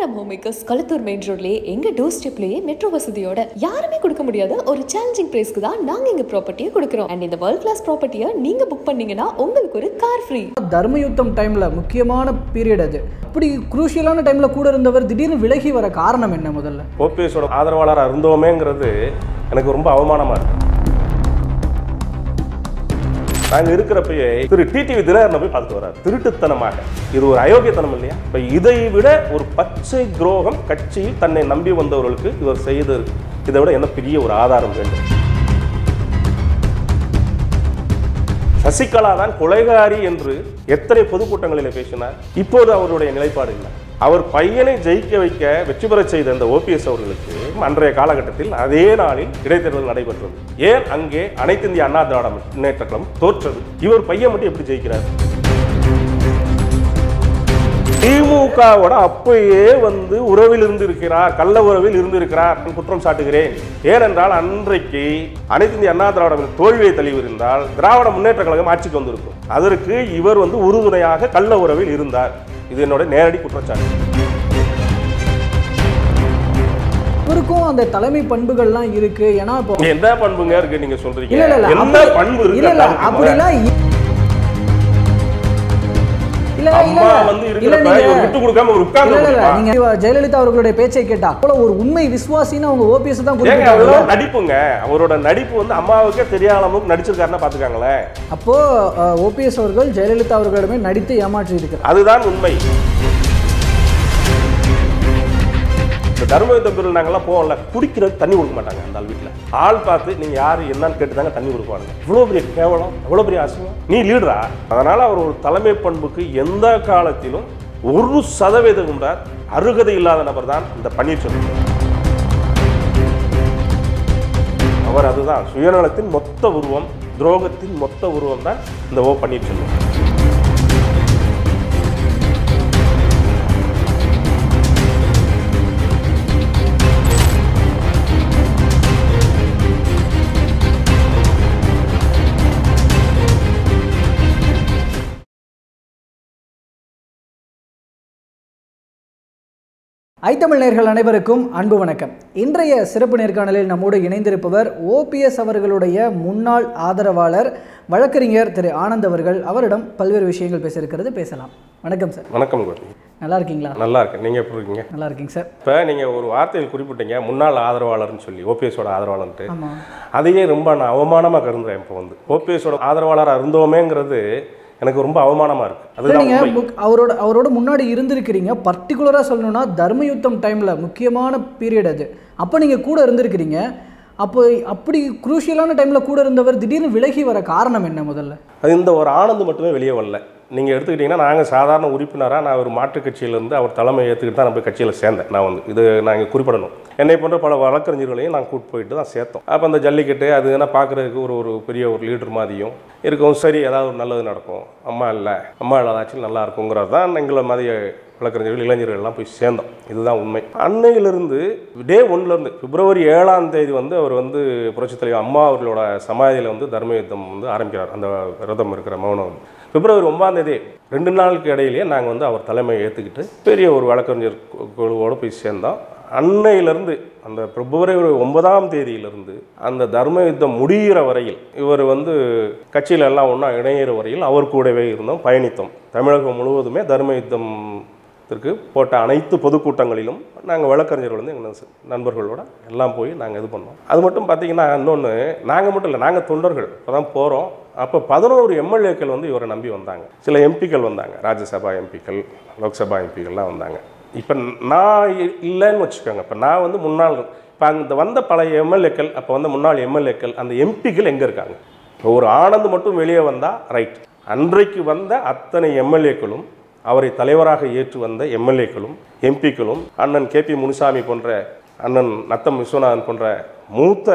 from homemakers Kalathur main roadலயே எங்க door ஸ்டெப்லயே metro வசதியோட யாருமே கொடுக்க முடியாத ஒரு சேலஞ்சிங் பிரைஸ்க்கு தான் நாங்க எங்க ப்ராப்பர்ட்டியை கொடுக்கிறோம். அண்ட் இந்த வேர்ல்ட் கிளாஸ் ப்ராப்பர்ட்டியை நீங்க புக் பண்ணீங்கன்னா உங்களுக்கு ஒரு கார் ஃப்ரீ. தர்மயுத்தம் டைம்ல முக்கியமான பீரியட் அது. அப்படி குரூஷியலான டைம்ல கூட இருந்தவர் திடீர்னு விலகி வர காரணம் என்ன? முதல்ல ஓபிஎஸோட ஆதரவாளராக இருந்தோமேங்கிறது எனக்கு ரொம்ப அவமானமா இருக்கு. நாங்கள் இருக்கிறப்பயே திரு டிடிவி தினகரனை போய் பார்த்துட்டு வர்றாரு திருட்டுத்தனமாக. இது ஒரு அயோக்கியத்தனம் இல்லையா? இப்போ இதை விட ஒரு பச்சை துரோகம் கட்சியில் தன்னை நம்பி வந்தவர்களுக்கு இவர் செய்து இதை விட என்ன பெரிய ஒரு ஆதாரம் வேண்டும்? சசிகலா தான் கொலைகாரி என்று எத்தனை பொதுக்கூட்டங்களில் பேசினார். இப்போது அவருடைய நிலைப்பாடு இல்லை. அவர் பையனை ஜெயிக்க வைக்க வெற்றி பெற செய்த இந்த ஓபிஎஸ் அவர்களுக்கு அன்றைய காலகட்டத்தில் அதே நாளில் இடைத்தேர்தல் நடைபெற்றது. ஏன் அங்கே அனைத்து இந்திய அண்ணா திராவிட முன்னேற்ற கழகம் தோற்றது? இவர் பையன் மட்டும் எப்படி ஜெயிக்கிறார்? திமுகவோட அப்பயே உறவில் இருந்திருக்கிறார், கள்ள உறவில் இருந்திருக்கிறார் குற்றம் சாட்டுகிறேன். ஏனென்றால் அன்றைக்கு அனைத்து இந்திய அண்ணா திராவிட தோல்வியை தழுவிருந்தால் திராவிட முன்னேற்ற கழகம் ஆட்சிக்கு வந்திருக்கும். அதற்கு இவர் உறுதுணையாக கள்ள உறவில் இருந்தார். இது என்னோட நேரடி குற்றச்சாட்டு. இவருக்கும் அந்த தலைமை பண்புகள்லாம் இருக்கு. ஏன்னா இப்போ எந்த பண்புங்க இருக்கு நீங்க சொல்றீங்க? எந்த பண்பு இருக்கு? அப்படின்னா ஜெயலலிதா அவர்களுடைய பேச்சை கேட்டா ஒரு உண்மை விசுவாசின்னு அவங்க ஓபிஎஸ் தான் நடிப்புங்க. அவரோட நடிப்பு அம்மாவுக்கே தெரியாத அளவுக்கு நடிச்சிருக்காருன்னா பாத்துக்காங்களேன். அப்போ ஓபிஎஸ் அவர்கள் ஜெயலலிதா அவர்களிடமே நடித்து ஏமாற்றி இருக்கிறார். அதுதான் உண்மை. தர்மயுத்தம் பிரிவில் நாங்கெல்லாம் போகல, குடிக்கிறது தண்ணி கொடுக்க மாட்டாங்க. அந்த வீட்டில் ஆள் பார்த்து நீங்க யாரு என்னன்னு கேட்டு தாங்க தண்ணி கொடுப்பாங்க. இவ்வளவு பெரிய கேவலம், எவ்வளவு பெரிய அசிங்கம். நீ லீடரா? அதனால அவர் ஒரு தலைமை பண்புக்கு எந்த காலத்திலும் 1% கூட அருகதை இல்லாத நபர் தான் இந்த பன்னீர்செல்வம். அவர் அதுதான் சுயநலத்தின் மொத்த உருவம், துரோகத்தின் மொத்த உருவம் தான் இந்த ஓ பன்னீர்செல்வம். ஐத்தமிழ் நேயர்கள் அனைவருக்கும் அன்பு வணக்கம். இன்றைய சிறப்பு நேர்காணலில் நம்மோடு இணைந்திருப்பவர் ஓபிஎஸ் அவர்களுடைய முன்னாள் ஆதரவாளர் வழக்கறிஞர் திரு ஆனந்த் அவர்கள். அவரிடம் பல்வேறு விஷயங்கள் பேசலாம். வணக்கம் சார். வணக்கம். நல்லா இருக்கீங்களா? நல்லா இருக்கேன். நீங்கள் எப்படி இருக்கீங்க? நல்லா இருக்கீங்க சார். இப்போ நீங்கள் ஒரு வார்த்தையில் குறிப்பிட்டீங்க முன்னாள் ஆதரவாளர்னு சொல்லி, ஓபிஎஸோட ஆதரவாளர்ன்ட்டு. அதையே ரொம்ப நான் அவமானமாக கருதுறேன். இப்போ ஓபிஎஸோட ஆதரவாளராக இருந்தோமேங்கிறது எனக்கு ரொம்ப அவமானமாக இருக்குது. அது நீங்கள் அவரோட முன்னாடி இருந்திருக்கிறீங்க. பர்டிகுலராக சொல்லணும்னா தர்மயுத்தம் டைமில் முக்கியமான பீரியட் அது. அப்போ நீங்கள் கூட இருந்திருக்கிறீங்க. அப்போ அப்படி குரூஷியலான டைமில் கூட இருந்தவர் திடீர்னு விலகி வர காரணம் என்ன? முதல்ல அது இந்த ஒரு ஆனந்த் மட்டுமே வெளியே வரல. நீங்கள் எடுத்துக்கிட்டிங்கன்னா நாங்கள் சாதாரண உறுப்பினராக நான் ஒரு மாற்றுக் கட்சியிலேருந்து அவர் தலைமை ஏற்றுக்கிட்டு தான் நான் போய் கட்சியில் சேர்ந்தேன். நான் இது நாங்கள் குறிப்பிடணும். என்னை போன்ற பல வழக்கறிஞர்களையும் நான் கூட்டு போயிட்டு தான் சேர்த்தோம். அப்போ அந்த ஜல்லிக்கட்டு அது என்ன பார்க்குறதுக்கு ஒரு பெரிய ஒரு லீடர் மாதிரியும் இருக்கும். சரி, ஏதாவது ஒரு நல்லது நடக்கும், அம்மா இல்லாதாச்சும் நல்லா இருக்குங்கிறது தான் எங்களை மாதிரி வழக்கறிஞர்கள் இளைஞர்கள்லாம் போய் சேர்ந்தோம். இதுதான் உண்மை. அன்னையிலிருந்து டே 1 பிப்ரவரி 7ஆம் தேதி அவர் புரட்சித் தலைவர் அம்மா அவர்களோட சமாதியில் தர்மயுத்தம் ஆரம்பிக்கிறார். அந்த விரதம் இருக்கிற மௌனம் பிப்ரவரி 9ஆம் தேதி 2 நாளுக்கு இடையிலேயே நாங்கள் அவர் தலைமையை ஏற்றுக்கிட்டு பெரிய ஒரு வழக்கறிஞர் குழுவோடு போய் சேர்ந்தோம். அன்னையிலிருந்து அந்த பிப்ரவரி 9ஆம் தேதியிலிருந்து அந்த தர்மயுத்தம் முடிகிற வரையில் இவர் கட்சியில எல்லாம் ஒன்றா இணையிற வரையில் அவர் கூடவே இருந்தோம், பயணித்தோம். தமிழகம் முழுவதுமே தர்மயுத்தத்திற்கு போட்ட அனைத்து பொதுக்கூட்டங்களிலும் நாங்கள் வழக்கறிஞர்கள் எங்கள் நண்பர்களோட எல்லாம் போய் நாங்கள் இது பண்ணோம். அது மட்டும் பார்த்தீங்கன்னா இன்னொன்று, நாங்கள் மட்டும் இல்லை, நாங்கள் தொண்டர்கள் இப்போ தான் போகிறோம். அப்போ 11 எம்எல்ஏக்கள் இவரை நம்பி வந்தாங்க. சில எம்பிக்கள் வந்தாங்க, ராஜ்யசபா எம்பிக்கள், லோக்சபா எம்பிக்கள்லாம் வந்தாங்க. இப்போ நான் இல்லைன்னு வச்சுக்கோங்க. இப்போ நான் முன்னாள் இப்போ அந்த வந்த பழைய எம்எல்ஏக்கள், அப்போ முன்னாள் எம்எல்ஏக்கள், அந்த எம்பிக்கள் எங்கே இருக்காங்க? இப்போ ஒரு ஆனந்த் மட்டும் வெளியே வந்தால் ரைட். அன்றைக்கு வந்த அத்தனை எம்எல்ஏக்களும், அவரை தலைவராக ஏற்று வந்த எம்எல்ஏக்களும் எம்பிக்களும், அண்ணன் கேபி முனுசாமி போன்ற, அண்ணன் நத்தம் விஸ்வநாதன் போன்ற மூத்த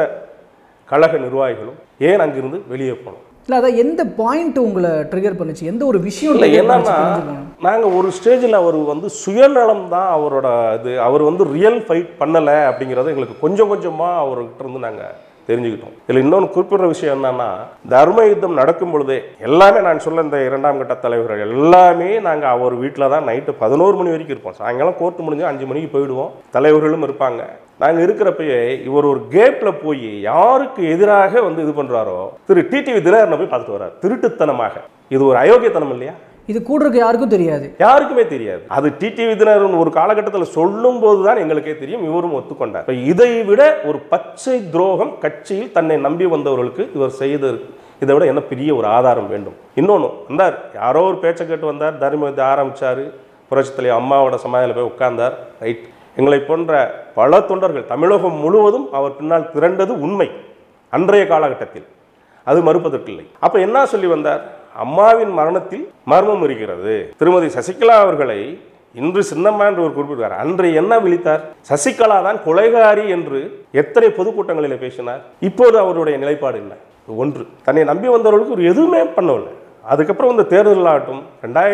கழக நிர்வாகிகளும் ஏன் அங்கிருந்து வெளியே போனோம்? இல்லை, அதை எந்த பாயிண்ட் உங்களை ட்ரிகர் பண்ணுச்சு? எந்த ஒரு விஷயம் இல்லை, என்னன்னா நாங்கள் ஒரு ஸ்டேஜில் அவர் சுயநலம் தான் அவரோட இது. அவர் ரியல் ஃபைட் பண்ணலை அப்படிங்கிறது எங்களுக்கு கொஞ்சம் கொஞ்சமாக அவர்கிட்ட இருந்து நாங்கள் தெரிஞ்சுக்கிட்டோம். இதில் இன்னொன்று குறிப்பிடுற விஷயம் என்னன்னா, தர்ம யுத்தம் நடக்கும் பொழுதே எல்லாமே நான் சொல்ல இந்த 2ஆம் கட்ட தலைவர்கள் எல்லாமே நாங்கள் அவர் வீட்டில் தான் நைட்டு 11 மணி வரைக்கும் இருப்போம். சாயங்காலம் கோர்ட்டு முடிஞ்சு 5 மணிக்கு போயிடுவோம். தலைவர்களும் இருப்பாங்க. நாங்கள் இருக்கிறப்பயே இவர் ஒரு கேப்பில் போய் யாருக்கு எதிராக வந்து இது பண்ணுறாரோ திரு டிடிவி தினகரனை போய் பார்த்துட்டு வர்றார் திருட்டுத்தனமாக. இது ஒரு அயோக்கியத்தனம் இல்லையா? இது கூடுறதுக்கு யாருக்கும் தெரியாது, யாருக்குமே தெரியாது. அது டிடிவி தினகரன் ஒரு காலகட்டத்தில் சொல்லும் போதுதான் எங்களுக்கே தெரியும், இவரும் ஒத்துக்கொண்டார். இதை விட ஒரு பச்சை துரோகம் கட்சியில் தன்னை நம்பி வந்தவர்களுக்கு இவர் செய்ததற்கு இதை விட என்ன பெரிய ஒரு ஆதாரம் வேண்டும்? இன்னொன்று வந்தார், யாரோ ஒரு பேச்சை கேட்டு வந்தார், தர்மத்தை ஆரம்பித்தார், புரட்சித்தலைவர் அம்மாவோட சமாதியில் போய் உட்கார்ந்தார். ரைட், எங்களை போன்ற பல தொண்டர்கள் தமிழகம் முழுவதும் அவர் பின்னால் திரண்டது உண்மை. அன்றைய காலகட்டத்தில் அது மறுப்பதற்கில்லை. அப்போ என்ன சொல்லி வந்தார்? அம்மாவின் மரணத்தில் மர்மம் இருக்கிறது. திருமதி சசிகலா அவர்களை இன்று சின்னம்மா என்று ஒரு குறிப்பிட்டார். அன்று என்ன விழித்தார்? சசிகலா தான் கொலைகாரி என்று எத்தனை பொதுக்கூட்டங்களில் பேசினார். இப்போது அவருடைய நிலைப்பாடு என்ன? ஒன்று, தன்னை நம்பி வந்தவர்களுக்கு ஒரு எதுவுமே பண்ணவில்லை. அதுக்கப்புறம் இந்த தேர்தல் ஆகட்டும்,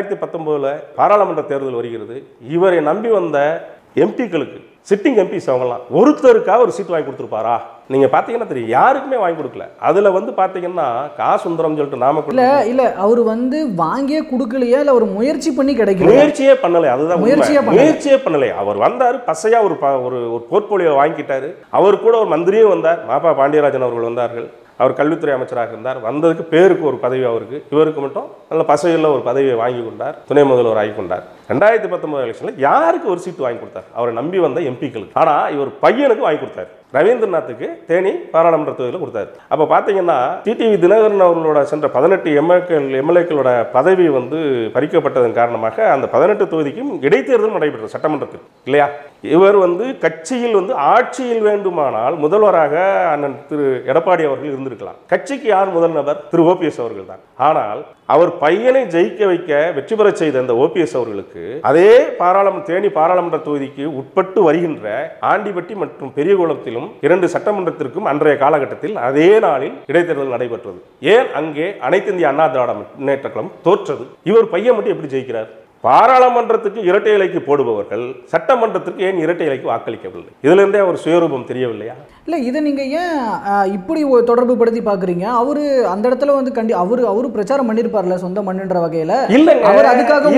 2019 பாராளுமன்ற தேர்தல் வருகிறது. இவரை நம்பி வந்த எம்பிக்களுக்கு, சிட்டிங் எம்பிஸ் அவங்கலாம் ஒருத்தருக்காக ஒரு சீட் வாங்கி கொடுத்துருப்பாரா? நீங்கள் பார்த்தீங்கன்னா தெரியும், யாருக்குமே வாங்கி கொடுக்கல. அதில் வந்து பார்த்தீங்கன்னா காசுந்தரம் சொல்லிட்டு நாம இல்லை அவர் வந்து வாங்கியே கொடுக்கலையா, இல்லை ஒரு முயற்சி பண்ணி கிடைக்கல? முயற்சியே பண்ணலை. அதுதான் முயற்சியே பண்ணலை. அவர் வந்தார், பசையா ஒரு போர்ட்போலியோ வாங்கிட்டாரு. அவர் கூட ஒரு மந்திரியும் வந்தார், மாப்பா பாண்டியராஜன் அவர்கள் வந்தார்கள். அவர் கல்வித்துறை அமைச்சராக இருந்தார். வந்ததுக்கு பேருக்கு ஒரு பதவி அவருக்கு, இவருக்கு மட்டும் நல்ல பசையில் ஒரு பதவியை வாங்கி கொண்டார், துணை முதல்வர் ஆகி கொண்டார். 2019 எலெக்ஷனில் யாருக்கு ஒரு சீட்டு வாங்கி கொடுத்தார்? அவரை நம்பி வந்த எம்பிக்களுக்கு. ஆனால் இவர் பையனுக்கு வாங்கி கொடுத்தார். ரவீந்திரநாத்துக்கு தேனி பாராளுமன்ற தொகுதியில் கொடுத்தாரு. அப்போ பார்த்தீங்கன்னா டிடிவி தினகரன் அவர்களோட சென்ற 18 எம்எல்ஏக்களோட பதவி வந்து பறிக்கப்பட்டதன் காரணமாக அந்த 18 தொகுதிக்கும் இடைத்தேர்தல் நடைபெற்றது சட்டமன்றத்தில் இல்லையா? இவர் வந்து கட்சியில் வந்து ஆட்சியில் வேண்டுமானால் முதல்வராக அண்ணன் திரு எடப்பாடி அவர்கள் இருந்திருக்கலாம். கட்சிக்கு யார் முதல் நபர்? திரு ஓபிஎஸ் அவர்கள் தான். ஆனால் அவர் பையனை ஜெயிக்க வைக்க வெற்றி பெற செய்த அந்த ஓபிஎஸ் அவர்களுக்கு அதே தேனி பாராளுமன்ற தொகுதிக்கு உட்பட்டு வருகின்ற ஆண்டிப்பட்டி மற்றும் பெரியகுளத்திலும் 2 சட்டமன்றத்திற்கும் அன்றைய காலகட்டத்தில் அதே நாளில் இடைத்தேர்தல் நடைபெற்றது. ஏன் அங்கே அனைத்து இந்திய அண்ணா திராவிட முன்னேற்ற கழகம் தோற்றது? இவர் பையன் மட்டும் எப்படி ஜெயிக்கிறார்? பாராளுமன்றத்துக்கு இரட்டை இலைக்கு போடுபவர்கள் சட்டமன்றத்திற்கு ஏன் இரட்டை இலைக்கு வாக்களிக்கவில்லை? இதுல இருந்தே அவர் சுயரூபம் தெரியவில்லையா? இல்லை, இதை நீங்கள் ஏன் இப்படி தொடர்பு படுத்தி பார்க்குறீங்க? அவரு அந்த இடத்துல வந்து அவரு பிரச்சாரம் பண்ணியிருப்பார்ல சொந்த மண்ணுன்ற வகையில். அவர் அதுக்காக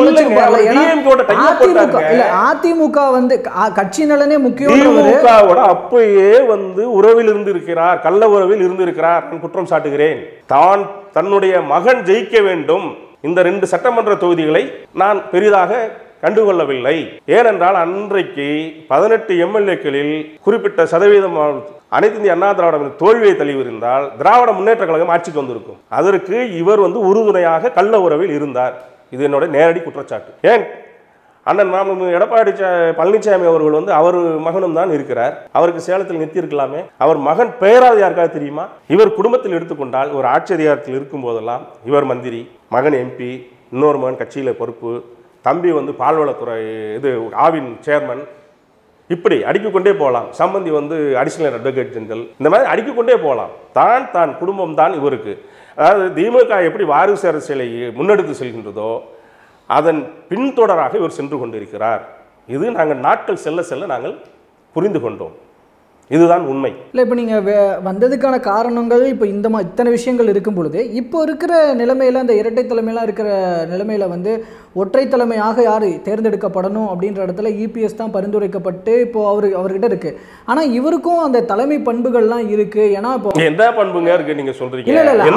அதிமுக வந்து கட்சி நலனே முக்கியம். அப்பயே வந்து உறவில் இருந்திருக்கிறார், கள்ள உறவில் இருந்திருக்கிறார். நான் குற்றம் சாட்டுகிறேன். தான் தன்னுடைய மகன் ஜெயிக்க வேண்டும், இந்த 2 சட்டமன்ற தொகுதிகளை நான் பெரிதாக கண்டுகொள்ளவில்லை. ஏனென்றால் அன்றைக்கு 18 எம்எல்ஏக்களில் குறிப்பிட்ட சதவீதம் அனைத்து இந்திய அண்ணா திராவிட தோல்வியை தழுவியிருந்தால் திராவிட முன்னேற்ற கழகம் ஆட்சிக்கு வந்திருக்கும். அதற்கு இவர் வந்து உறுதுணையாக கள்ள உறவில் இருந்தார். இது என்னோட நேரடி குற்றச்சாட்டு. ஏன் அண்ணன் எடப்பாடி பழனிசாமி அவர்கள் வந்து அவர் மகனும் தான் இருக்கிறார். அவருக்கு சேலத்தில் நிறுத்தியிருக்கலாமே. அவர் மகன் பெயராது யாருக்காவது தெரியுமா? இவர் குடும்பத்தில் எடுத்துக்கொண்டால் ஒரு ஆட்சி அதிகாரத்தில் இருக்கும் போதெல்லாம் இவர் மந்திரி, மகன் எம்பி, இன்னொரு மகன் கட்சியில் பொறுப்பு, தம்பி வந்து பால்வளத்துறை ஆவின் சேர்மன், இப்படி அடுக்கிக்கொண்டே போகலாம். சம்பந்தி வந்து அடிஷனல் அட்வொகேட் ஜெனரல், இந்த மாதிரி அடுக்கிக்கொண்டே போகலாம். தான் குடும்பம் தான் இவருக்கு. அதாவது திமுக எப்படி வாரிசு அரசியலை முன்னெடுத்து செல்கின்றதோ அதன் பின்தொடராக இவர் சென்று கொண்டிருக்கிறார். இது நாங்கள் நாட்கள் செல்ல செல்ல நாங்கள் புரிந்து கொண்டோம். இதுதான் உண்மை. இல்லை, இப்போ நீங்கள் வந்ததுக்கான காரணங்கள் இப்போ இத்தனை விஷயங்கள் இருக்கும் பொழுது இப்போ இருக்கிற நிலைமையில் அந்த இரட்டை தலைமையெல்லாம் இருக்கிற நிலைமையில் வந்து ஒற்றை தலைமையாக யார் தேர்ந்தெடுக்கப்படணும் அப்படின்ற இடத்துல EPS தான் பரிந்துரைக்கப்பட்டு இப்போ அவர்கிட்ட இருக்குது. ஆனால் இவருக்கும் அந்த தலைமை பண்புகள்லாம் இருக்குது. ஏன்னா இப்போ எந்த பண்புங்க இருக்குது நீங்கள் சொல்கிறீங்க?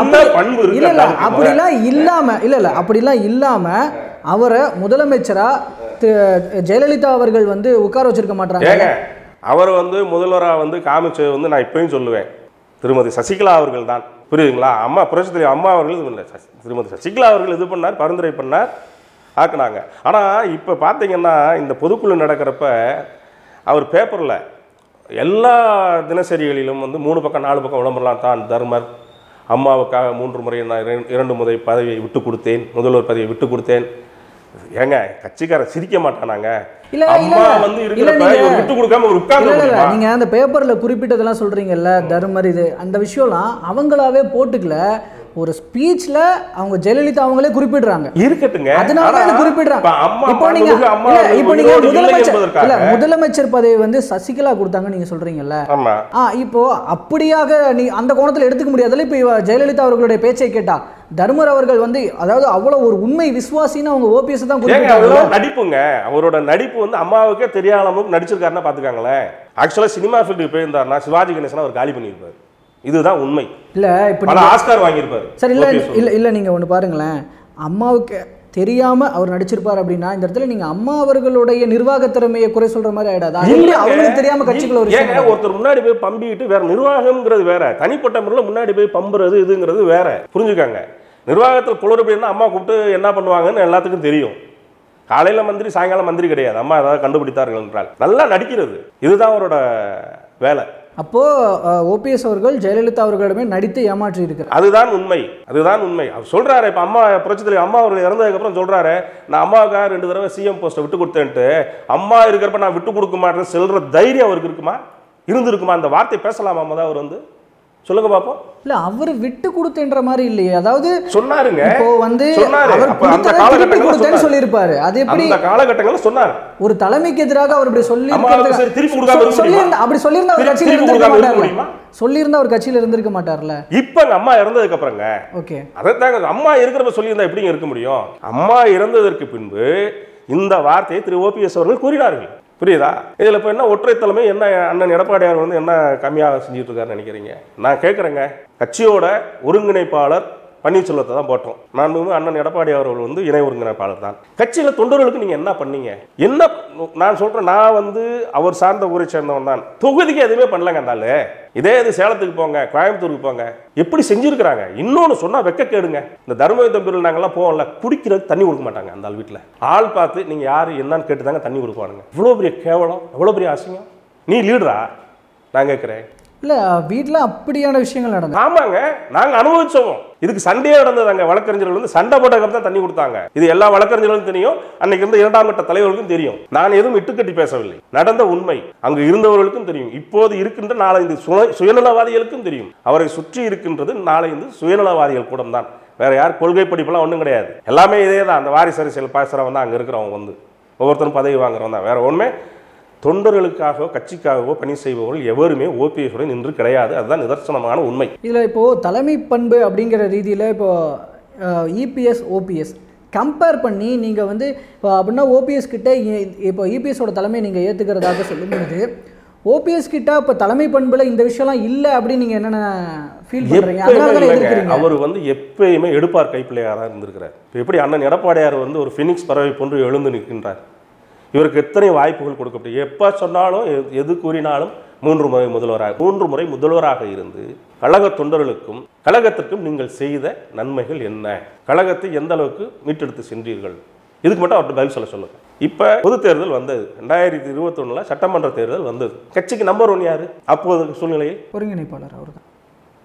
அப்படிலாம் இல்லாமல் அவரை முதலமைச்சராக ஜெயலலிதா அவர்கள் வந்து உட்கார வச்சிருக்க மாட்டாங்க. அவர் வந்து முதல்வராக வந்து காமிச்சது வந்து நான் இப்பயும் சொல்லுவேன், திருமதி சசிகலா அவர்கள் தான். புரியுதுங்களா? அம்மா புரட்சித்தலைவர் அம்மா அவர்கள் இது பண்ணல, திருமதி சசிகலா அவர்கள் இது பண்ணார், பரிந்துரை பண்ணார், ஆக்குனாங்க. ஆனால் இப்போ பார்த்தீங்கன்னா இந்த பொதுக்குழு நடக்கிறப்ப அவர் பேப்பரில் எல்லா தினசரிகளிலும் வந்து 3 பக்கம் 4 பக்கம் விளம்பரலாம். தான் தர்மர் அம்மாவுக்காக 3 முறை நான் 2 முறை பதவியை விட்டு கொடுத்தேன், முதல்வர் பதவியை விட்டு கொடுத்தேன். ஏங்க கட்சிக்காரன் சிரிக்க மாட்டானாங்க. நீங்க அந்த பேப்பர்ல குறிப்பிட்டதெல்லாம் சொல்றீங்கல்ல தர்மர், இது அந்த விஷயம்லாம் அவங்களாவே போட்டுக்கல. ஒரு ஸ்பீச்ல அவங்க ஜெயலலிதா அவங்களே குறிப்பிடுறாங்க. இருக்கட்டுங்க. அதனால தான் குறிப்பிடுறாங்க. இப்போ நீங்க முதலமைச்சர் பதவி வந்து சசிகலா கொடுத்தாங்க நீங்க சொல்றீங்கல்ல. இப்போ அப்படியாக நீ அந்த கோணத்துல எடுத்துக்க முடியாதுல்ல. இப்போ ஜெயலலிதா அவர்களுடைய பேச்சை கேட்டா தர்மர் அவர்கள் வந்து அதாவது அவ்வளவு ஒரு உண்மை விசுவாசின்னு அவங்க ஓபிஎஸ் தான் குறிப்பிட்டாங்க. நடிப்புங்க, அவரோட நடிப்பு வந்து அம்மாவுக்கே தெரியாத அளவுக்கு நடிச்சிருக்காருன்னா பாத்துக்காங்களேன். ஆக்சுவலா சினிமா ஃபீல்டு போயிருந்தாருன்னா சிவாஜி கணேசன் அவர் காலி பண்ணியிருப்பாரு. இதுதான் உண்மை. இல்ல இப்ப ஆஸ்கார் வாங்கியிருப்பாரு. சரி இல்ல இல்ல இல்ல நீங்க ஒண்ணு பாருங்களேன், அம்மாவுக்கு தெரியாம அவர் நடிச்சிருப்பார் அப்படின்னா இந்த இடத்துல நீங்க அம்மா அவர்களுடைய நிர்வாக திறமையை குறை சொல்ற மாதிரி ஆயிடாது. அவங்களுக்கு தெரியாம கட்சிக்குள்ள ஒரு ஒருத்தர் முன்னாடி போய் பம்பிட்டு வேற நிர்வாகம்ங்கிறது வேற, தனிப்பட்ட முறையில் முன்னாடி போய் பம்புறது இதுங்கிறது வேற. புரிஞ்சுக்காங்க. நிர்வாகத்தில் குளறுபடினா அம்மா கூப்பிட்டு என்ன பண்ணுவாங்கன்னு எல்லாத்துக்கும் தெரியும். காலையில மந்திரி சாயங்காலம் மந்திரி கிடையாது. அம்மா ஏதாவது கண்டுபிடித்தார்கள் என்றால் நல்லா நடிக்கிறது, இதுதான் அவரோட வேலை. அப்போ ஓபிஎஸ் அவர்கள் ஜெயலலிதா அவர்களிடமே நடித்து ஏமாற்றி இருக்கிறார். அதுதான் உண்மை, அதுதான் உண்மை. அவர் சொல்றாரு. இப்ப அம்மா புரட்சித்தலைவர் அம்மா அவர்கள் இறந்ததுக்கு அப்புறம் சொல்றாரு, நான் அம்மாவுக்காக 2 தடவை சிஎம் போஸ்ட்டை விட்டு கொடுத்தேன்ட்டு. அம்மா இருக்கிறப்ப நான் விட்டு கொடுக்க மாட்டேன்னு சொல்ற தைரியம் அவருக்கு இருக்குமா, இருந்திருக்குமா? அந்த வார்த்தை பேசலாமா முதல் அவர் வந்து சொல்லுங்க பாப்போம். இல்ல அவர் விட்டு கொடுத்தேன்ற மாதிரி இல்லையே. அதாவது சொன்னாருங்க. இப்போ வந்து அந்த காலகட்டத்துல சொல்லி இருப்பாரு. அது எப்படி அந்த காலகட்டங்கள்ல சொன்னார். ஒரு தலைமைக்கு எதிராக அவர் இப்படி சொல்லி திருப்பி கொடுக்காம சொல்லியிருந்தா அப்படி சொல்லியிருந்தா ஒரு கட்சியில இருந்திருக்க மாட்டார்ல. சொல்லியிருந்தா ஒரு கட்சியில இருந்திருக்க மாட்டார்ல. இப்ப அம்மா இறந்ததுக்கு அப்புறங்க ஓகே அதைத்தாங்க அம்மா இருக்கிறப்ப சொல்லியிருந்தா எப்படிங்க இருக்க முடியும்? அம்மா இறந்ததற்கு பின்பு இந்த வார்த்தையை திரு ஓபிஎஸ் அவர்கள் கூறினார்கள். புரியுதா? இதில் இப்போ என்ன ஒற்றை தலைமை என்ன அண்ணன் எடப்பாடியார் வந்து என்ன கம்மியாக செஞ்சுட்டு இருக்காருன்னு நினைக்கிறீங்க? நான் கேட்குறேங்க, கட்சியோட ஒருங்கிணைப்பாளர் பன்னீர்செல்வத்தை தான் போட்டோம். நான் அண்ணன் எடப்பாடி அவர்கள் வந்து இணை ஒருங்கிணைப்பாளர் தான். கட்சியில் தொண்டர்களுக்கு நீங்கள் என்ன பண்ணீங்க? என்ன நான் சொல்கிறேன், நான் வந்து அவர் சார்ந்த ஊரை சேர்ந்தவன் தான். தொகுதிக்கு எதுவுமே பண்ணலங்க அந்த ஆளு. இதே இது சேலத்துக்கு போங்க, கோயம்புத்தூருக்கு போங்க, எப்படி செஞ்சுருக்கிறாங்க. இன்னொன்று சொன்னால் வெக்க கேடுங்க. இந்த தர்மயுத்தம் பிரிவில் நாங்கள்லாம் போவோம்ல, குடிக்கிறது தண்ணி கொடுக்க மாட்டாங்க அந்த ஆள் வீட்டில். ஆள் பார்த்து நீங்கள் யார் என்னன்னு கேட்டு தாங்க தண்ணி கொடுப்பானுங்க. இவ்வளோ பெரிய கேவலம், எவ்வளோ பெரிய அசிங்கம். நீ லீடரா? நான் கேட்குறேன். இல்லை வீட்டில் அப்படியான விஷயங்கள் நடந்தது. ஆமாங்க, நாங்கள் அனுபவிச்சோம். இதுக்கு சண்டையே நடந்ததாங்க. வழக்கறிஞர்கள் வந்து சண்டை போட்டதுக்கு தான் தண்ணி கொடுத்தாங்க. இது எல்லா வழக்கறிஞர்களும் தெரியும், அன்னைக்கு இருந்த 2ஆம் கட்ட தலைவர்களுக்கும் தெரியும். நான் எதுவும் இட்டுக்கட்டி பேசவில்லை, நடந்த உண்மை. அங்கு இருந்தவர்களுக்கும் தெரியும், இப்போது இருக்கின்ற 4-5 சுயநலவாதிகளுக்கும் தெரியும். அவரை சுற்றி இருக்கின்றது 4-5 சுயநலவாதிகள் கூடம் தான். வேற யார் கொள்கை படிப்பெல்லாம் ஒன்றும் கிடையாது. எல்லாமே இதே தான். அந்த வாரிசு அரசியல் பேசுகிறவன் தான் அங்கே இருக்கிறவங்க வந்து ஒவ்வொருத்தரும் பதவி வாங்குறவன் தான். வேற ஒன்றுமே தொண்டர்களுக்காகவோ கட்சிக்காகவோ பணி செய்பவர்கள் எவருமே ஓபிஎஸ் உடன் நின்று கிடையாது. அதுதான் நிதர்சனமான உண்மை. இதில் இப்போது தலைமை பண்பு அப்படிங்கிற ரீதியில் இப்போது இபிஎஸ் ஓபிஎஸ் கம்பேர் பண்ணி நீங்கள் வந்து இப்போ அப்படின்னா ஓபிஎஸ் கிட்ட இப்போ இபிஎஸோட தலைமையை நீங்கள் ஏற்றுக்கிறதாக சொல்லும்போது ஓபிஎஸ் கிட்ட இப்போ தலைமை பண்பில் இந்த விஷயம்லாம் இல்லை அப்படின்னு நீங்கள் என்னென்ன ஃபீல் பண்ணுறீங்க? அவர் வந்து எப்பயுமே எடுப்பார் கைப்பிள்ளையாக தான் இருந்திருக்கிறார். இப்போ எப்படி அண்ணன் எடப்பாடியார் வந்து ஒரு ஃபினிக்ஸ் பறவை போன்று எழுந்து நிற்கின்றார். இவருக்கு எத்தனை வாய்ப்புகள் கொடுக்கப்பட்டு எப்போ சொன்னாலும் எது கூறினாலும் 3 முறை முதல்வராக இருந்து கழக தொண்டர்களுக்கும் கழகத்திற்கும் நீங்கள் செய்த நன்மைகள் என்ன, கழகத்தை எந்த அளவுக்கு மீட்டெடுத்து சென்றீர்கள், இதுக்கு மட்டும் அவர்கிட்ட பதில் சொல்லுங்க. இப்போ பொது தேர்தல் வந்தது, 2021 சட்டமன்ற தேர்தல் வந்தது. கட்சிக்கு நம்பர் 1 யாரு அப்போது சூழ்நிலையில்? ஒருங்கிணைப்பாளர் அவர் தான்.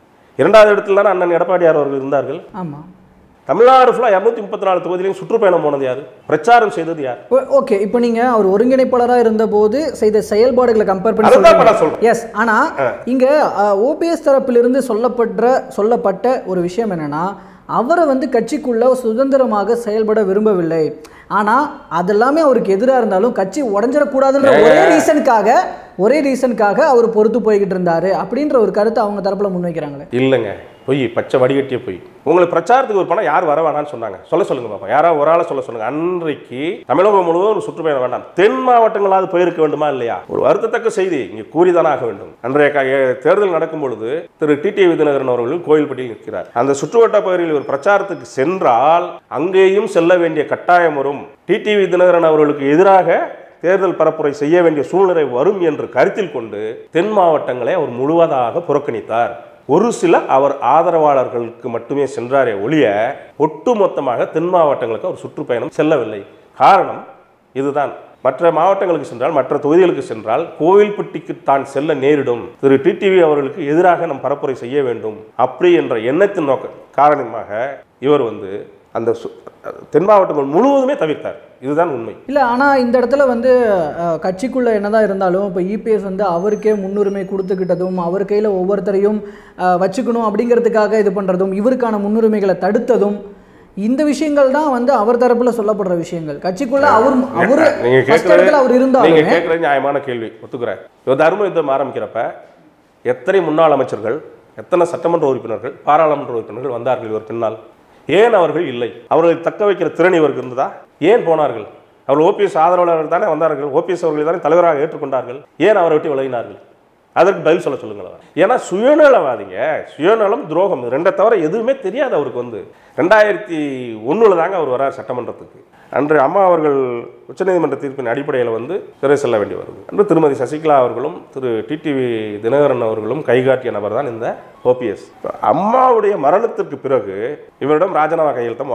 2வது இடத்துல தானே அண்ணன் எடப்பாடியார் அவர்கள் இருந்தார்கள். ஆமாம். தமிழ்நாடு ஃபுல்லாக 234 தொகுதியிலையும் சுற்றுப்பயணம் போனது யார், பிரச்சாரம் செய்தது யார்? ஓகே, இப்போ நீங்கள் அவர் ஒருங்கிணைப்பாளராக இருந்தபோது செய்த செயல்பாடுகளை கம்பேர் பண்ணி எஸ். ஆனால் இங்கே ஓபிஎஸ் தரப்பிலிருந்து சொல்லப்பட்ட ஒரு விஷயம் என்னென்னா, அவரை வந்து கட்சிக்குள்ளே சுதந்திரமாக செயல்பட விரும்பவில்லை. ஆனால் அதெல்லாமே அவருக்கு எதிராக இருந்தாலும் கட்சி உடஞ்சிடக்கூடாதுன்ற ஒரே ரீசனுக்காக அவர் பொறுத்து போய்கிட்டு இருந்தார் அப்படின்ற ஒரு கருத்தை அவங்க தரப்பில் முன்வைக்கிறாங்களே. இல்லைங்க, பொய், பச்சை வடிகட்டிய பொய். உங்களுக்கு பிரச்சாரத்துக்கு ஒரு பணம் யார் வர வேணான்னு சொன்னாங்க? சொல்லுங்க பாப்பா, யாராவது ஒரு ஆளை சொல்லுங்க. அன்றைக்கு தமிழகம் முழுவதும் ஒரு சுற்றுப்பயணம் வேண்டாம், தென் மாவட்டங்களாவது போயிருக்க வேண்டுமா இல்லையா? ஒரு வருத்தத்தக்க செய்தி இங்கே கூறிதானே ஆக வேண்டும். அன்றைய தேர்தல் நடக்கும் பொழுது திரு டிடிவி தினகரன் அவர்கள் கோயில்பட்டியில் நிற்கிறார். அந்த சுற்றுவட்ட பகுதியில் ஒரு பிரச்சாரத்துக்கு சென்றால் அங்கேயும் செல்ல வேண்டிய கட்டாயம் வரும். டிடிவி தினகரன் அவர்களுக்கு எதிராக தேர்தல் பரப்புரை செய்ய வேண்டிய சூழ்நிலை வரும் என்று கருத்தில் கொண்டு தென் மாவட்டங்களை அவர் முழுவதாக புறக்கணித்தார். ஒரு சில அவர் ஆதரவாளர்களுக்கு மட்டுமே சென்றாரே ஒழிய ஒட்டுமொத்தமாக தென் மாவட்டங்களுக்கு அவர் சுற்றுப்பயணம் செல்லவில்லை. காரணம் இதுதான். மற்ற மாவட்டங்களுக்கு சென்றால், மற்ற தொகுதிகளுக்கு சென்றால் கோவில்பட்டிக்கு தான் செல்ல நேரிடும், திரு டிடிவி அவர்களுக்கு எதிராக நம் பரப்புரை செய்ய வேண்டும் அப்படி என்ற எண்ணத்தின் காரணமாக இவர் வந்து அந்த தென் மாவட்டங்கள் முழுவதுமே தவிர்த்தார். இதுதான் உண்மை. இல்லை, ஆனால் இந்த இடத்துல வந்து கட்சிக்குள்ளே என்னதான் இருந்தாலும் இப்போ இபிஎஸ் வந்து அவருக்கே முன்னுரிமை கொடுத்துக்கிட்டதும், அவர் கையில் ஒவ்வொருத்தரையும் வச்சுக்கணும் அப்படிங்கிறதுக்காக இது பண்ணுறதும், இவருக்கான முன்னுரிமைகளை தடுத்ததும், இந்த விஷயங்கள் தான் வந்து அவர் தரப்புல சொல்லப்படுற விஷயங்கள். கட்சிக்குள்ள அவர் இருந்தாலும் நீங்க கேட்குற நியாயமான கேள்வி, ஒத்துக்கிறேன். தர்ம யுத்தம் ஆரம்பிக்கிறப்ப எத்தனை முன்னாள் அமைச்சர்கள், எத்தனை சட்டமன்ற உறுப்பினர்கள், பாராளுமன்ற உறுப்பினர்கள் வந்தார்கள் இவர் பின்னால்? ஏன் அவர்கள் இல்லை? அவர்களை தக்க வைக்கிற திறன் இவருக்கு இருந்ததா? ஏன் போனார்கள்? அவர்கள் ஓபிஎஸ் ஆதரவாளர்கள் தானே வந்தார்கள், ஓபிஎஸ் அவர்கள் தானே தலைவராக ஏற்றுக்கொண்டார்கள். ஏன் அவரை விட்டு விலகினார்கள்? அதற்கு பதில் சொல்ல சொல்லுங்கள். ஏன்னா சுயநலவாதிங்க, சுயநலம், துரோகம், ரெண்டை தவிர எதுவுமே தெரியாது அவருக்கு. வந்து 2001 தாங்க அவர் வரார் சட்டமன்றத்துக்கு. அன்று அம்மா அவர்கள் உச்சநீதிமன்ற தீர்ப்பின் அடிப்படையில் வந்து சிறை செல்ல வேண்டி வருது. அன்று திருமதி சசிகலா அவர்களும் திரு டிடிவி தினகரன் அவர்களும் கைகாட்டிய நபர் தான் இந்த ஓபிஎஸ். அம்மாவுடைய மரணத்திற்கு பிறகு இவரிடம் ராஜினாமா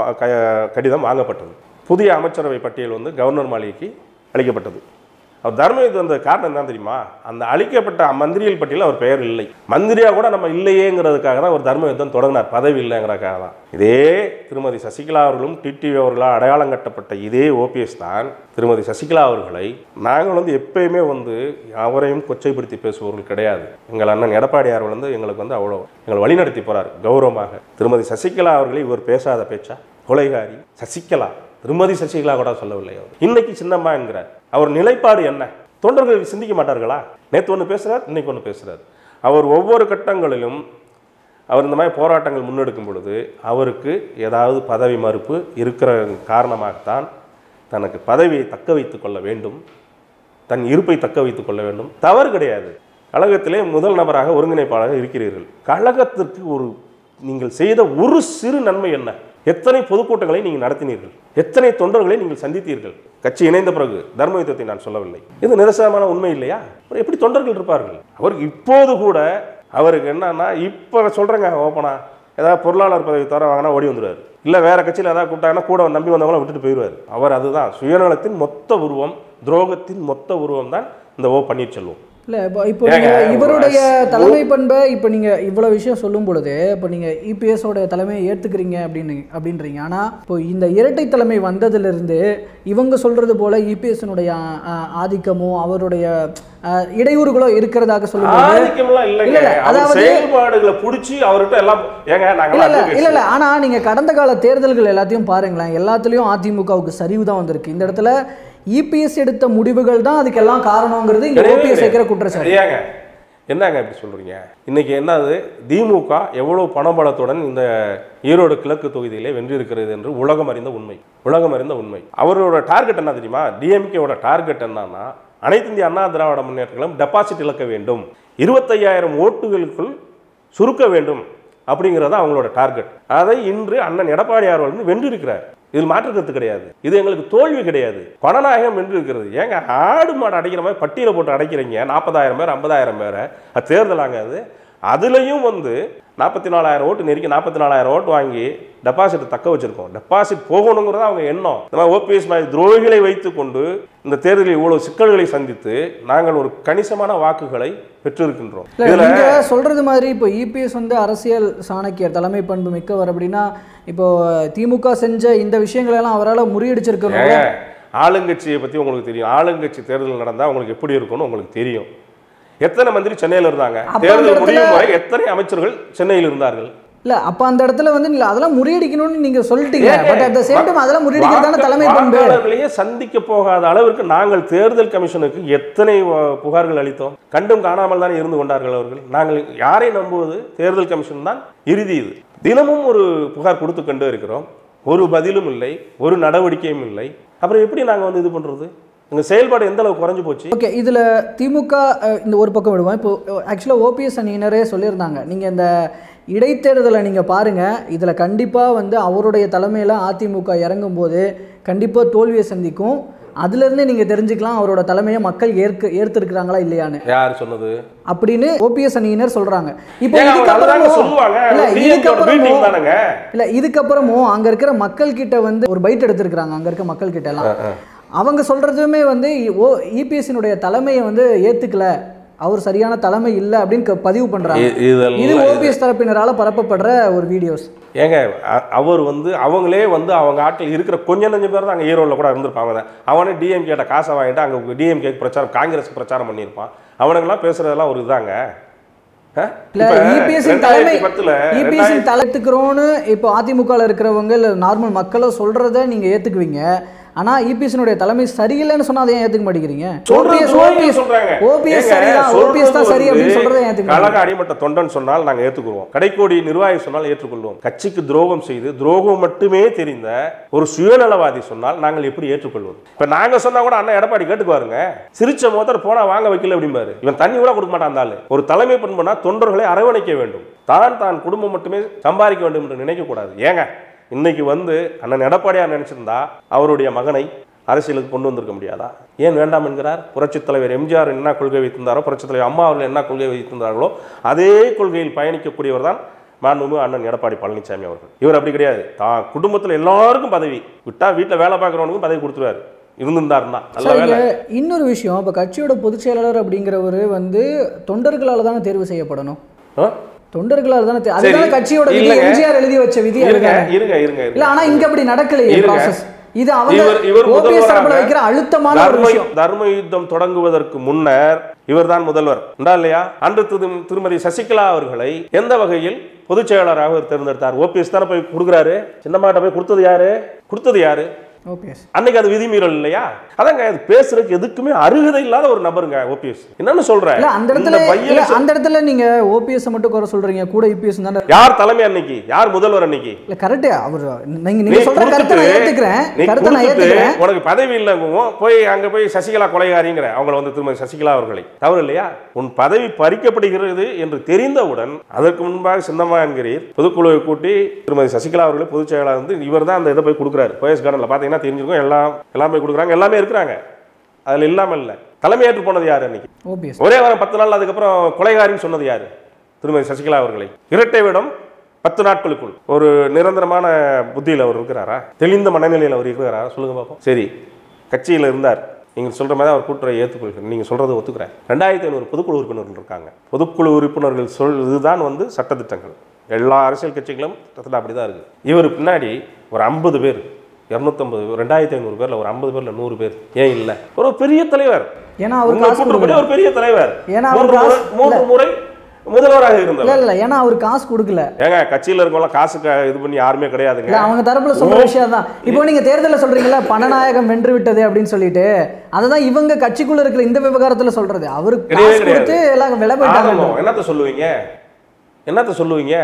கடிதம் வாங்கப்பட்டது. புதிய அமைச்சரவை பட்டியல் வந்து கவர்னர் மாளிகைக்கு அளிக்கப்பட்டது. அவர் தர்ம யுத்தம் வந்த காரணம் என்ன தெரியுமா? அந்த அளிக்கப்பட்ட மந்திரிகள் பட்டியலில் அவர் பெயர் இல்லை. மந்திரியாக கூட நம்ம இல்லையேங்கிறதுக்காக தான் ஒரு தர்ம யுத்தம் தொடங்கினார், பதவி இல்லைங்கிறதுக்காக தான். இதே திருமதி சசிகலா அவர்களும் டிடிவி அவர்களால் அடையாளம் கட்டப்பட்ட இதே ஓபிஎஸ் தான் திருமதி சசிகலா அவர்களை நாங்கள் வந்து எப்பயுமே வந்து அவரையும் கொச்சைப்படுத்தி பேசுபவர்கள் கிடையாது. எங்கள் அண்ணன் எடப்பாடியார் வந்து எங்களுக்கு வந்து அவ்வளோ எங்களை வழிநடத்தி போகிறார் கௌரவமாக. திருமதி சசிகலா அவர்களை இவர் பேசாத பேச்சா? கொலைகாரி சசிகலா, திருமதி சசிகலா கூட சொல்லவில்லை. அவர் இன்னைக்கு சின்னம்மா என்கிறார். அவர் நிலைப்பாடு என்ன? தொண்டர்கள் சிந்திக்க மாட்டார்களா? நேற்று ஒன்று பேசுகிறார், இன்னைக்கு ஒன்று பேசுகிறார். அவர் ஒவ்வொரு கட்டங்களிலும் அவர் இந்த மாதிரி போராட்டங்கள் முன்னெடுக்கும் பொழுது அவருக்கு ஏதாவது பதவி மறுப்பு இருக்கிற காரணமாகத்தான் தனக்கு பதவியை தக்க வைத்துக் கொள்ள வேண்டும், தன் இருப்பை தக்க வைத்துக் கொள்ள வேண்டும். தவறு கிடையாது. கழகத்திலே முதல் நபராக ஒருங்கிணைப்பாளராக இருக்கிறீர்கள். கழகத்திற்கு ஒரு நீங்கள் செய்த ஒரு சிறு நன்மை என்ன? எத்தனை பொதுக்கூட்டங்களை நீங்கள் நடத்தினீர்கள்? எத்தனை தொண்டர்களை நீங்கள் சந்தித்தீர்கள்? கட்சி இணைந்த பிறகு தர்ம யுத்தத்தை நான் சொல்லவில்லை. இது நிதர்சனமான உண்மை இல்லையா? எப்படி தொண்டர்கள் இருப்பார்கள்? அவருக்கு இப்போது கூட அவருக்கு என்னன்னா, இப்போ சொல்கிறேங்க ஓப்பனா, ஏதாவது பொருளாளர் பதவி தர வாங்கினா ஓடி வந்துடுவார். இல்லை வேற கட்சியில் ஏதாவது கூப்பிட்டாங்கன்னா கூட நம்பி வந்தவங்களாம் விட்டுட்டு போயிடுவார். அவர் அதுதான் சுயநலத்தின் மொத்த உருவம், துரோகத்தின் மொத்த உருவம் தான் இந்த ஓ பன்னீர்செல்வம். இல்லை, இப்போ நீங்கள் இவருடைய தலைமை பண்பை இப்போ நீங்கள் இவ்வளோ விஷயம் சொல்லும் பொழுது இப்போ நீங்கள் இபிஎஸோட தலைமையை ஏற்றுக்கிறீங்க அப்படின்றீங்க. ஆனால் இப்போ இந்த இரட்டை தலைமை வந்ததுலேருந்து இவங்க சொல்கிறது போல் இபிஎஸ்னுடைய ஆதிக்கமோ அவருடைய இடையூறுகளோ இருக்கிறதாக சொல்லுவாங்க. அதாவது செயல்பாடுகளை பிடிச்சி அவர்கிட்ட எல்லாம் இல்லை. ஆனால் நீங்கள் கடந்த கால தேர்தல்கள் எல்லாத்தையும் பாருங்களேன், எல்லாத்துலேயும் அதிமுகவுக்கு சரிவு தான் வந்திருக்கு. இந்த இடத்துல இபிஎஸ் எடுத்த முடிவுகள் தான் அதுக்கெல்லாம் காரணங்கிறது இங்க ஓபிஎஸ் வைக்கிற குற்றச்சாட்டு. என்னங்க இப்படி சொல்றீங்க? இன்னைக்கு என்னது, திமுக எவ்வளவு பணபலத்துடன் இந்த ஈரோடு கிழக்கு தொகுதியிலே வென்றிருக்கிறது என்று உலகம் அறிந்த உண்மை. அவரோட டார்கெட் என்ன தெரியுமா? டிஎம்கேவோட டார்கெட் என்னன்னா, அனைத்து இந்திய அண்ணா திராவிட முன்னேற்றங்களும் டெபாசிட் இழக்க வேண்டும், 25,000 ஓட்டுகளுக்குள் சுருக்க வேண்டும் அப்படிங்கிறத அவங்களோட டார்கெட். அதை இன்று அண்ணன் எடப்பாடியார் வந்து வென்றிருக்கிறார். இதில் மாற்றுக்கிறது கிடையாது. இது எங்களுக்கு தோல்வி கிடையாது. பணநாயகம் வென்று இருக்கிறது. ஏங்க ஆடு மாடு அடைக்கிற மாதிரி பட்டியலை போட்டு அடைக்கிறீங்க? 40,000 பேர் 50,000 பேரை அது தேர்தலாங்க. அதுலேயும் வந்து 44,000 ஓட்டு நெருக்கி 44,000 ஓட்டு வாங்கி டெபாசிட் தக்க வச்சிருக்கோம். டெபாசிட் போகணுங்கிறத அவங்க எண்ணம். நம்ம ஓபிஎஸ் மாதிரி துரோகிகளை வைத்துக்கொண்டு இந்த தேர்தலில் இவ்வளவு சிக்கல்களை சந்தித்து நாங்கள் ஒரு கணிசமான வாக்குகளை பெற்றிருக்கின்றோம். நீங்க சொல்றது மாதிரி இப்போ இபிஎஸ் வந்து அரசியல் சாணக்கியர், தலைமை பண்பு மிக்கவர் அப்படின்னா, இப்போ திமுக செஞ்ச இந்த விஷயங்கள் எல்லாம் அவரால் முறியடிச்சிருக்கணும். ஆளுங்கட்சியை பற்றி உங்களுக்கு தெரியும். ஆளுங்கட்சி தேர்தல் நடந்தால் உங்களுக்கு எப்படி இருக்கும்னு உங்களுக்கு தெரியும். எத்தனை மந்திரி சென்னையில் இருந்தாங்க? தேர்தல் முடியும் வரை எத்தனை அமைச்சர்கள் சென்னையில் இருந்தார்கள்? இல்ல, அப்ப அந்த இடத்துல வந்து அதெல்லாம் முறியடிக்கணும்னு நீங்க சொல்லிட்டீங்க. But at the same time அதெல்லாம் முறியடிக்கிறதான தலைமை பண்பு. வாக்காளர்களையே சந்திக்க போகாத அளவிற்கு நாங்கள் தேர்தல் கமிஷனுக்கு எத்தனை புகார்கள் அளித்தோம்? கண்டும் காணாமல் தான் இருந்து கொண்டார்கள் அவர்கள். நாங்கள் யாரை நம்புவது? தேர்தல் கமிஷன் தான் இறுதி. இது தினமும் ஒரு புகார் கொடுத்து கொண்டே இருக்கிறோம். ஒரு பதிலும் இல்லை, ஒரு நடவடிக்கையும் இல்லை. அப்புறம் எப்படி நாங்கள் வந்து இது பண்றது? எங்கள் செயல்பாடு எந்த அளவுக்கு குறைஞ்சு போச்சு? ஓகே, இதில் திமுக இந்த ஒரு பக்கம் விடுவோம். இப்போ ஆக்சுவலாக ஓபிஎஸ் அணியினரே சொல்லியிருந்தாங்க, நீங்கள் இந்த இடைத்தேர்தலை நீங்கள் பாருங்கள், இதில் கண்டிப்பாக வந்து அவருடைய தலைமையில் அதிமுக இறங்கும் போது கண்டிப்பாக தோல்வியை சந்திக்கும். அதுலேருந்தே நீங்கள் தெரிஞ்சுக்கலாம் அவரோட தலைமையை மக்கள் ஏற்றிருக்கிறாங்களா இல்லையான்னு. யார் சொன்னது அப்படின்னு ஓபிஎஸ் அணியினர் சொல்கிறாங்க. இப்போ இதுக்கப்புறமும் அங்கே இருக்கிற மக்கள் கிட்ட வந்து ஒரு பைட் எடுத்திருக்கிறாங்க. அங்கே இருக்க மக்கள் கிட்ட எல்லாம் அவங்க சொல்கிறதுமே வந்து இபிஎஸ்னுடைய தலைமையை வந்து ஏற்றுக்கல, அவர் சரியான தலைமை இல்லை அப்படின்னு பதிவு பண்ணுறாங்க. இது ஓபிஎஸ் தரப்பினரால் பரப்பப்படுற ஒரு வீடியோஸ். ஏங்க அவர் வந்து அவங்களே வந்து அவங்க ஆட்கள் இருக்கிற கொஞ்சம் நஞ்சம் பேர் தான் அங்கே ஈரோடில் கூட இருந்திருப்பாங்க. அவனே டிஎம்கேட்ட காசை வாங்கிட்டு அங்கே டிஎம்கே பிரச்சாரம் காங்கிரஸ் பிரச்சாரம் பண்ணியிருப்பான். அவனுங்கெல்லாம் பேசுறதெல்லாம் ஒரு இதாங்க. தலைத்துக்கிறோன்னு இப்போ அதிமுகவில் இருக்கிறவங்க இல்லை நார்மல் மக்களை சொல்றத நீங்க ஏத்துக்குவீங்க. ஆனா இபிஎஸ்னுடைய தலைமை சரியில்லைன்னு சொன்னா அதை ஏன் ஏத்துக்க மாட்டேங்கிறீங்க? கழக அடிமட்ட தொண்டன் சொன்னால் நாங்கள் ஏற்றுக்குவோம். கடைக்கோடி நிர்வாகி சொன்னால் ஏற்றுக்கொள்வோம். கட்சிக்கு துரோகம் செய்து துரோகம் மட்டுமே தெரிந்த ஒரு சுயநலவாதி சொன்னால் நாங்கள் எப்படி ஏற்றுக்கொள்வோம்? இப்ப நாங்க சொன்னா கூட அண்ணா எடப்பாடி கேட்டுக்குவாருங்க. சிரிச்ச மோதல் போனா வாங்க வைக்கல அப்படிம்பாரு. இவன் தண்ணி கூட கொடுக்க மாட்டான். ஒரு தலைமை பண்புனா தொண்டர்களை அரவணைக்க வேண்டும். தான் குடும்பம் மட்டுமே சம்பாதிக்க வேண்டும் என்று நினைக்க கூடாது. ஏங்க இன்னைக்கு வந்து அண்ணன் எடப்பாடியார் நினைச்சிருந்தா அவருடைய மகனை அரசியலுக்கு கொண்டு வந்திருக்க முடியாதா? ஏன் வேண்டாம் என்கிறார்? புரட்சித் தலைவர் எம்ஜிஆர் என்ன கொள்கை வைத்திருந்தாரோ, புரட்சித் தலைவர் அம்மா அவர்கள் என்ன கொள்கை வைத்திருந்தார்களோ அதே கொள்கையில் பயணிக்கக்கூடியவர் தான் மாண்புமிகு அண்ணன் எடப்பாடி பழனிசாமி அவர்கள். இவர் அப்படி கிடையாது. தான் குடும்பத்தில் எல்லாருக்கும் பதவி விட்டா வீட்டில் வேலை பார்க்குறவனுக்கும் பதவி கொடுத்துருவாரு. இருந்திருந்தாருன்னா நல்ல வேலை. இன்னொரு விஷயம், இப்போ கட்சியோட பொதுச் செயலாளர் அப்படிங்கிறவர் வந்து தொண்டர்களால் தானே தேர்வு செய்யப்படணும். தொண்டர்களால் தானே அதுதான் கட்சியோட விதி. எம்ஜிஆர் எழுதி வச்ச விதி. இல்ல ஆனா இங்க அப்படி நடக்கலையே ப்ராசஸ். இது அவங்க ஓபிஎஸ் தரப்புல வைக்கிற அழுத்தமான ஒரு விஷயம். தர்ம யுத்தம் தொடங்குவதற்கு முன்னர் இவர்தான் முதல்வர் இல்லையா? அன்று திருமதி சசிகலா அவர்களை எந்த வகையில் பொதுச் செயலாளராக தேர்ந்தெடுத்தார்? ஓபிஎஸ் தானே போய் கொடுக்குறாரு. சின்னமாட்ட போய் கொடுத்தது யாரு? அன்னைக்கு அது விதிமீறல் இல்லையா? அதாங்க பேசுறதுக்கு எதுக்குமே அருகதை இல்லாத ஒரு நபருங்க ஓபிஎஸ். என்னன்னு சொல்றேன், அந்த இடத்துல நீங்க ஓபிஎஸ் மட்டும் குறை சொல்றீங்க, கூட இபிஎஸ் தானே. யார் தலைமை அன்னைக்கு? யார் முதல்வர் அன்னைக்கு? இல்ல கரெக்ட். அவர் நீங்க சொல்ற கருத்தை நான் ஏத்துக்கிறேன். உனக்கு பதவி இல்லங்க போய் அங்க போய் சசிகலா கொலைகாரிங்கற அவங்கள வந்து திருமதி சசிகலா அவர்களை தவறு இல்லையா? உன் பதவி பறிக்கப்படுகிறது என்று தெரிந்தவுடன் அதற்கு முன்பாக சின்னம்மா என்கிறீர் பொதுக்குழுவை கூட்டி திருமதி சசிகலா அவர்களை பொதுச் செயலாளர் வந்து இவர் தான் அந்த இதை போய் கொடுக்குறாரு. போயஸ் கார்டன்ல பாத்தீங்கன்னா தெரிஞ்சிருக்கும். எல்லாமே கொடுக்குறாங்க, எல்லாமே இருக்கிறாங்க. அதுல இல்லாம இல்ல. தலைமை ஏற்று போனது யாரு அன்னைக்கு? ஒரே வாரம் 10 நாள் அதுக்கப்புறம் கொலைகாரின்னு சொன்னது யாரு? திருமதி சசிகலா அவர்களை. இரட்டை விடம் 10 நாட்களுக்குள். ஒரு நிரந்தரமான புத்தியில் அவர் இருக்கிறாரா? தெளிந்த மனநிலையில் அவர் இருக்கிறாரா? சொல்லுங்க பார்ப்போம். சரி, கட்சியில் இருந்தார். நீங்கள் சொல்ற மாதிரி அவர் கூட்டுரை ஏற்றுக்கொள்கிறேன். நீங்கள் சொல்றதை ஒத்துக்கிறேன். 2500 பொதுக்குழு உறுப்பினர்கள் இருக்காங்க. பொதுக்குழு உறுப்பினர்கள் இதுதான் வந்து சட்டத்திட்டங்கள். எல்லா அரசியல் கட்சிகளும் அப்படிதான் இருக்கு. இவர் பின்னாடி ஒரு 50 பேர், 250, 2500 பேர்ல ஒரு 50 பேர்ல 100 பேர் ஏன் இல்ல? ஒரு பெரிய தலைவர். ஏன்னா அவர் ஒரு பெரிய தலைவர். மூன்று முறை முதல்வராக இருந்தார். இல்ல ஏன்னா அவர் காசு கொடுக்கல. ஏங்க கட்சியில இருக்கவங்க காசு இது பண்ணி யாருமே கிடையாதுங்க. அவங்க தரப்புல சொல்ற விஷயம் தான். இப்போ நீங்க தேர்தல்ல சொல்றீங்கல்ல பணநாயகம் வென்று விட்டது அப்படின்னு சொல்லிட்டு, அததான் இவங்க கட்சிக்குள்ள இருக்கிற இந்த விவகாரத்துல சொல்றது. அவரு காசு கொடுத்து எல்லாம் விலை போயிட்டாங்க. என்னத்த சொல்லுவீங்க? என்னத்த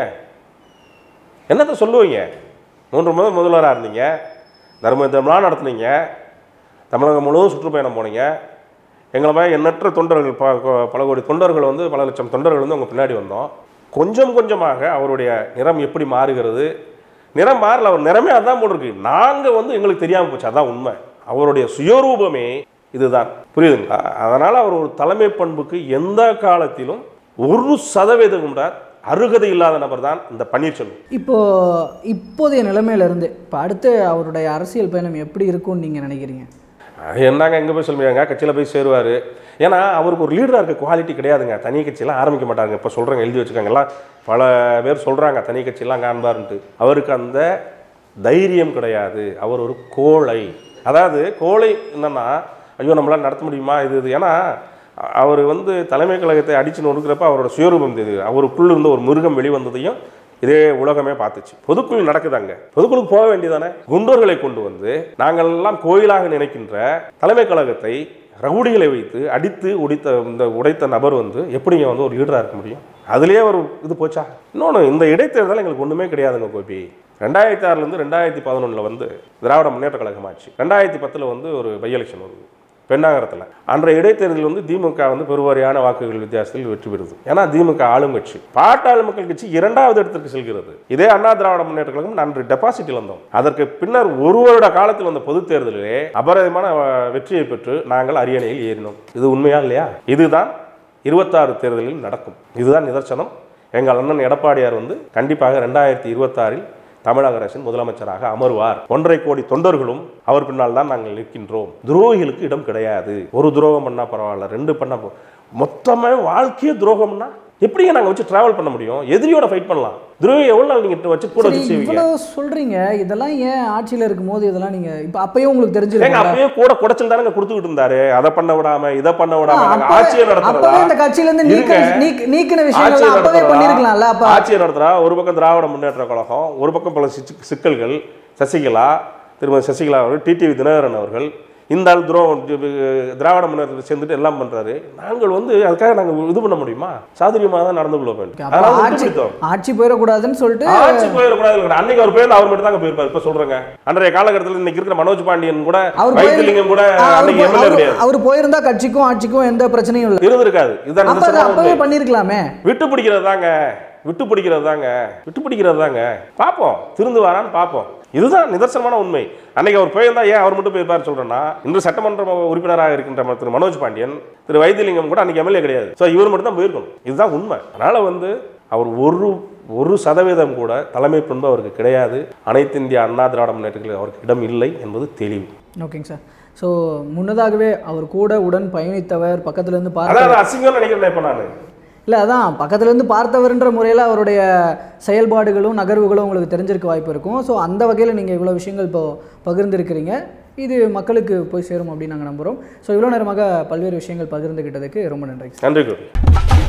சொல்லுவீங்க? 3 முறை முதல்வராக இருந்தீங்க, தர்ம யுத்தம்லாம் நடத்துனீங்க, தமிழகம் முழுவதும் சுற்றுப்பயணம் போனீங்க. எங்களை மாதிரி எண்ணற்ற தொண்டர்கள், பல கோடி தொண்டர்கள் வந்து, பல லட்சம் தொண்டர்கள் வந்து உங்கள் பின்னாடி வந்தோம். கொஞ்சம் கொஞ்சமாக அவருடைய நிறம் எப்படி மாறுகிறது? நிறம் மாறல, அவர் நிறமே அதான் போட்டிருக்கு. நாங்கள் வந்து எங்களுக்கு தெரியாமல் போச்சு, அதான் உண்மை. அவருடைய சுயரூபமே இதுதான், புரியுதுங்களா? அதனால் அவர் ஒரு தலைமை பண்புக்கு எந்த காலத்திலும் 1% கூட அருகதை இல்லாத நபர் தான் இந்த பன்னீர்செல்வம். இப்போதைய நிலைமையிலிருந்து இப்போ அடுத்து அவருடைய அரசியல் பயணம் எப்படி இருக்கும்னு நீங்கள் நினைக்கிறீங்க? என்னங்க எங்கே போய் சொல்லுவீங்க? கட்சியில் போய் சேருவார். ஏன்னா அவருக்கு ஒரு லீடராக இருக்க குவாலிட்டி கிடையாதுங்க. தனி கட்சியெல்லாம் ஆரம்பிக்க மாட்டாங்க. இப்போ சொல்கிறாங்க, எழுதி வச்சுக்காங்க, எல்லாம் பல பேர் சொல்கிறாங்க தனி கட்சியெல்லாம் காண்பார்ன்ட்டு. அவருக்கு அந்த தைரியம் கிடையாது. அவர் ஒரு கோழை. அதாவது கோழை என்னன்னா, ஐயோ நம்மளால் நடத்த முடியுமா இது? ஏன்னா அவர் வந்து தலைமை கழகத்தை அடிச்சு நொறுக்கிறப்ப அவரோட சுயரூபம் தெரியுது. அவருக்குள்ள இருந்த ஒரு மிருகம் வெளிவந்ததையும் இதே உலகமே பார்த்துச்சு. பொதுக்குழு நடக்குதாங்க, பொதுக்குழுக்கு போக வேண்டியதானே? குண்டோர்களை கொண்டு வந்து நாங்கள் எல்லாம் கோயிலாக நினைக்கின்ற தலைமை கழகத்தை ரவுடிகளை வைத்து அடித்து உடைத்த நபர் வந்து எப்படிங்க வந்து ஒரு லீடராக இருக்க முடியும்? அதுலேயே ஒரு இது போச்சா? இன்னொன்று, இந்த இடைத்தேர்தல் எங்களுக்கு ஒன்றுமே கிடையாதுங்க கோபி. 2006 2011 வந்து திராவிட முன்னேற்ற கழகம் ஆச்சு. 2010 வந்து ஒரு பை எலெக்ஷன் வருது பெண்ணாகரத்தில். அன்றைய இடைத்தேர்தலில் வந்து திமுக வந்து பெருவாரியான வாக்குகள் வித்தியாசத்தில் வெற்றி பெறுது. ஏன்னா திமுக ஆளும் கட்சி. பாட்டாளி மக்கள் கட்சி 2வது இடத்திற்கு செல்கிறது. இதே அண்ணா திராவிட முன்னேற்ற கழகம் அன்று டெபாசிட் இழந்தோம். அதற்கு பின்னர் 1 வருட காலத்தில் வந்த பொது தேர்தலிலே அபரிதமான வெற்றியை பெற்று நாங்கள் அரியணையில் ஏறினோம். இது உண்மையா இல்லையா? இதுதான் 26 தேர்தலில் நடக்கும். இதுதான் நிதர்சனம். எங்கள் அண்ணன் எடப்பாடியார் வந்து கண்டிப்பாக 2026 தமிழக அரசின் முதலமைச்சராக அமர்வார். 1.5 கோடி தொண்டர்களும் அவர் பின்னால் தான் நாங்கள் நிற்கின்றோம். துரோகிகளுக்கு இடம் கிடையாது. ஒரு துரோகம் பண்ணா பரவாயில்ல, 2 பண்ணா மொத்தமே வாழ்க்கையே துரோகம்னா எப்படிங்க நாங்கள் வச்சு ட்ராவல் பண்ண முடியும்? எதிரியோட ஃபைட் பண்ணலாம், துரோகி எவ்வளோ நாள் நீங்கள் வச்சு கூட வச்சு செய்வீங்க? இவ்வளோ சொல்கிறீங்க, இதெல்லாம் ஏன் ஆட்சியில் இருக்கும்போது இதெல்லாம் நீங்கள் இப்போ அப்பயும் உங்களுக்கு தெரிஞ்சிருக்கீங்க. அப்பயே கூட குடைச்சல் தானே கொடுத்துக்கிட்டு இருந்தாரு. அதை பண்ண விடாம இதை பண்ண விடாம ஆட்சியை நடத்துறதா? இந்த கட்சியிலேருந்து நீக்கின விஷயங்கள் அப்பவே பண்ணிருக்கலாம்ல. அப்போ ஆட்சியை நடத்துறா ஒரு பக்கம் திராவிட முன்னேற்ற கழகம், ஒரு பக்கம் பல சிக்கல்கள், சசிகலா, திருமதி சசிகலா அவர்கள், டிடிவி தினகரன் அவர்கள், இந்த ஆள் திராவிட முன்னேற்றத்தை சேர்ந்துட்டு எல்லாம் பண்றாரு. நாங்கள் அதுக்காக நாங்கள் இது பண்ண முடியுமா? சாதுரியமாக தான் நடந்து கொள்ள வேண்டும். ஆட்சி போயிடக்கூடாதுன்னு சொல்லிட்டு ஆட்சி போயிடக்கூடாது. அன்னைக்கு அவர் பேர் அவர் மட்டும் தாங்க போயிருப்பாரு. இப்ப சொல்றேங்க, அன்றைய காலகட்டத்தில் இன்னைக்கு இருக்கிற மனோஜ் பாண்டியன் கூட, வைத்திலிங்கம் கூட அன்னைக்கு எம்எல்ஏ கிடையாது. அவர் போயிருந்தா கட்சிக்கும் ஆட்சிக்கும் எந்த பிரச்சனையும் இல்லை, இருந்திருக்காது. இதான் பண்ணிருக்கலாமே. விட்டு பிடிக்கிறது தாங்க. பார்ப்போம், திருந்து வரான்னு பார்ப்போம். இதுதான் நிதர்சனமான உண்மை. அன்னைக்கு அவர் போயிருந்தா ஏன் அவர் மட்டும் போயிருப்பாரு சொல்றேன்னா, இன்று சட்டமன்ற உறுப்பினராக இருக்கின்ற திரு மனோஜ் பாண்டியன், திரு வைத்திலிங்கம் கூட அன்னைக்கு எம்எல்ஏ கிடையாது. ஸோ இவர் மட்டும் தான் போயிருக்கணும். இதுதான் உண்மை. அதனால அவர் ஒரு சதவீதம் கூட தலைமை பண்பு அவருக்கு கிடையாது. அனைத்து இந்திய அண்ணா திராவிட முன்னேற்றத்தில் அவருக்கு இடம் இல்லை என்பது தெளிவு. ஓகேங்க சார். ஸோ முன்னதாகவே அவர் கூட உடன் பயணித்தவர், பக்கத்துலேருந்து பார்த்து அசிங்கம் நினைக்கிறேன். இப்போ நான் இல்லை, அதான் பக்கத்துலேருந்து பார்த்தவர்ன்ற முறையில் அவருடைய செயல்பாடுகளும் நகர்வுகளும் உங்களுக்கு தெரிஞ்சிருக்க வாய்ப்பு இருக்கும். ஸோ அந்த வகையில் நீங்கள் இவ்வளோ விஷயங்கள் இப்போ பகிர்ந்துருக்கிறீங்க. இது மக்களுக்கு போய் சேரும் அப்படின்னு நாங்கள் நம்புகிறோம். ஸோ இவ்வளோ நேரமாக பல்வேறு விஷயங்கள் பகிர்ந்துக்கிட்டதுக்கு ரொம்ப நன்றி. நன்றி.